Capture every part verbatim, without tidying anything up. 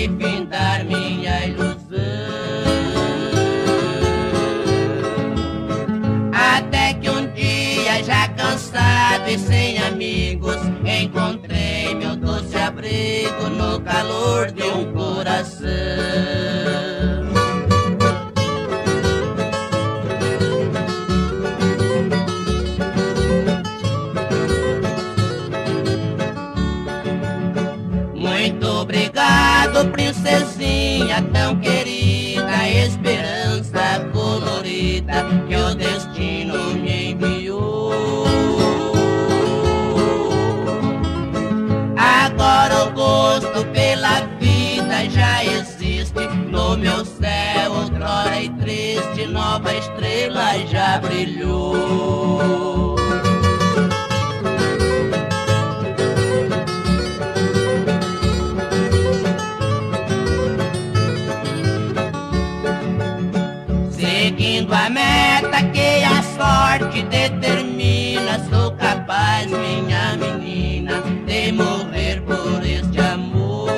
e findar minha ilusão. Até que um dia, já cansado e sem amigos, encontrei meu doce abrigo no calor de um coração. Muito obrigado, princesinha tão querida, esperança colorida que o destino me enviou. Agora o gosto pela vida já existe no meu céu, outrora e triste, nova estrela já brilhou. Seguindo a meta que a sorte determina, sou capaz, minha menina, de morrer por este amor.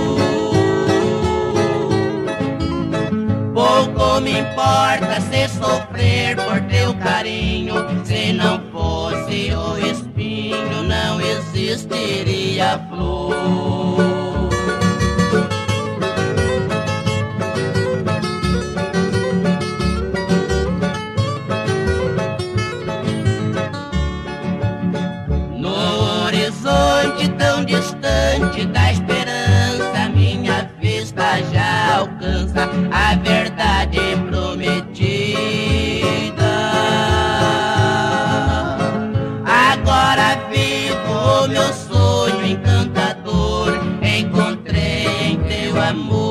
Pouco me importa se sofrer por teu carinho, se não fosse o espinho não existiria flor. Horizonte tão distante da esperança, minha vista já alcança a verdade prometida. Agora vivo o meu sonho encantador, encontrei em teu amor